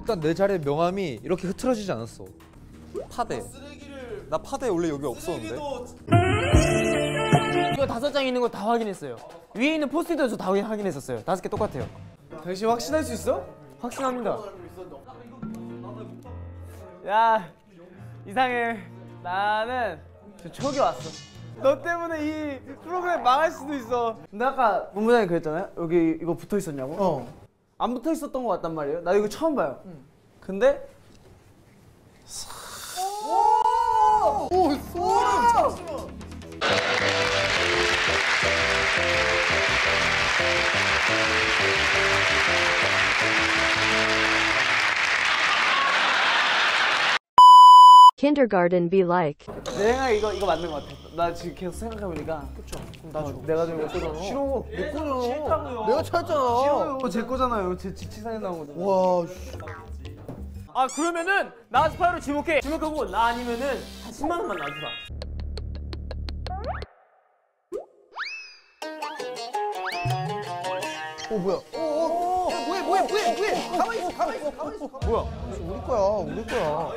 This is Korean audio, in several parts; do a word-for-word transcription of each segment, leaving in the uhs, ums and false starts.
일단 내 자리의 명함이 이렇게 흐트러지지 않았어. 파대. 나 파대 원래 여기 없었는데. 이거 다섯 장 있는 거 다 확인했어요. 위에 있는 포스트도 저 다 확인했었어요. 다섯 개 똑같아요. 당신 확신할 수 있어? 확신합니다. 야, 이상해. 나는 저 촉이 왔어. 너 때문에 이 프로그램 망할 수도 있어. 근데 아까 본부장님 그랬잖아요. 여기 이거 붙어 있었냐고? 어. 안 붙어 있었던 것 같단 말이에요. 나 이거 처음 봐요. 응. 근데 오! 오! 오! Kindergarten be like. 내 생각에 이거 이거 맞는 것 같아. 나 지금 계속 생각해보니까. 그쵸. 그럼 나 어, 내가 좀 거잖아. 싫어. 내 거잖아. 싫다고요. 내가 찾았잖아. 싫어요. 제 거잖아요. 제 지치사에 나온 거잖아. 와. 아 그러면은 나 스파이로 지목해. 지목하고 나 아니면은 한 십만 원만 놔주라. 어 뭐야? 어, 어, 어, 뭐해 뭐해 뭐해 뭐해? 가만히 있어 가만히 있어 가만히 있어. 뭐야? 우리 거야 우리 거야.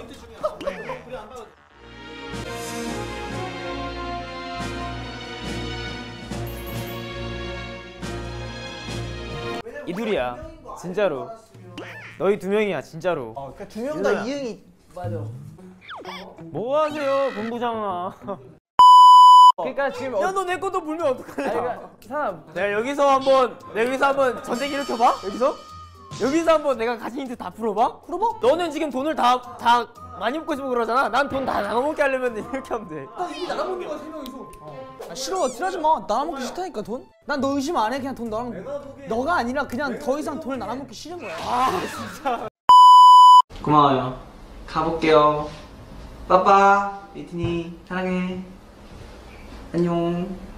이 둘이야. 진짜로. 너희 두 명이야 진짜로. 어, 그러니까 두 명 다 이응이 맞아. 뭐 하세요 본부장아. 그러니까 지금 야 너 내 것도 불면 어떡하냐. 그러니까 사람 내가 여기서 한번 내가 여기서 한번 전쟁 일으켜봐. 여기서 여기서 한번 내가 가진 힌트 다 풀어봐. 풀어봐. 너는 지금 돈을 다 다 많이 먹고 싶고 그러잖아. 난 돈 다 나눠먹게 하려면 이렇게 하면 돼. 나 이미 나눠먹는 거야 세 명이서. 아 싫어 tir하지 마. 나눠먹기 싫다니까 돈. 난 너 의심 안 해. 그냥 돈 너랑 너가 아니라 그냥 더 이상 돈을 나눠먹기 싫은 거야. 아 진짜. 고마워요. 가볼게요. 빠빠, 미티니 사랑해. 안녕.